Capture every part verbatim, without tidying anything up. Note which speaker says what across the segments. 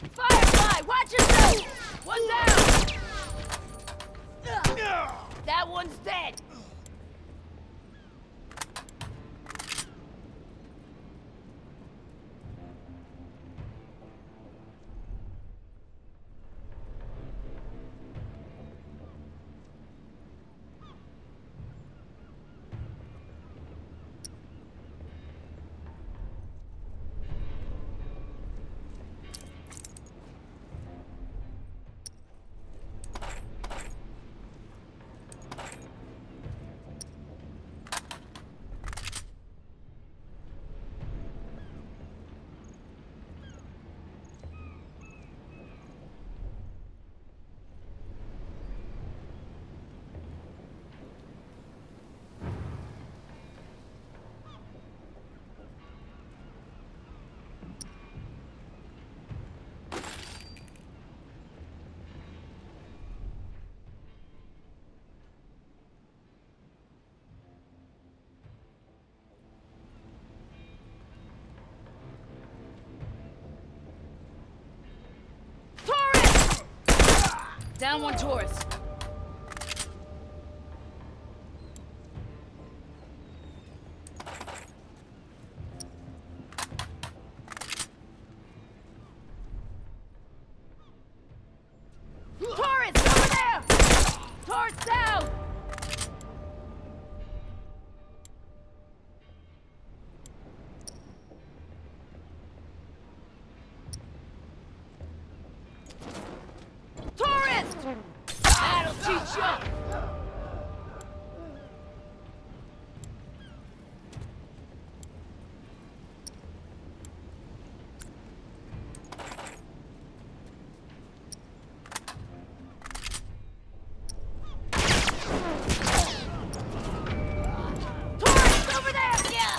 Speaker 1: Firefly, watch yourself! One down! That one's dead! Down one tourist. Tourist, over there! Tourist down! That'll teach you! Tourist, over there! Yeah!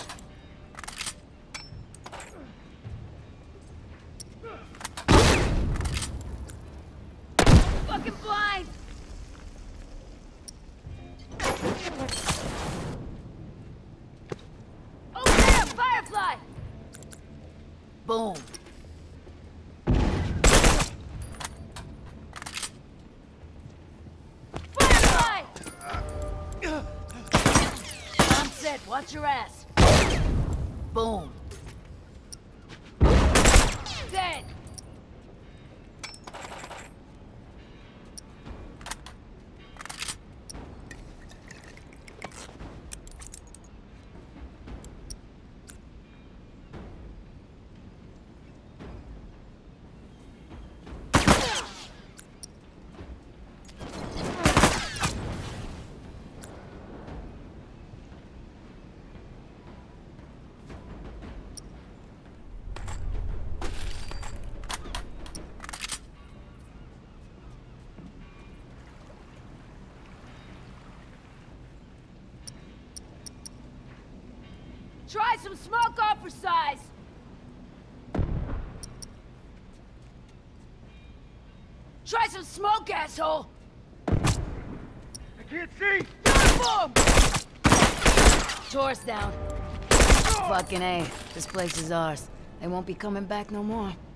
Speaker 1: Fucking blind! Over there, Firefly! Boom. Firefly! I'm set, watch your ass. Boom. Dead. Try some smoke off for size! Try some smoke, asshole!
Speaker 2: I can't see!
Speaker 1: Boom! Tourist down. Fucking A. This place is ours. They won't be coming back no more.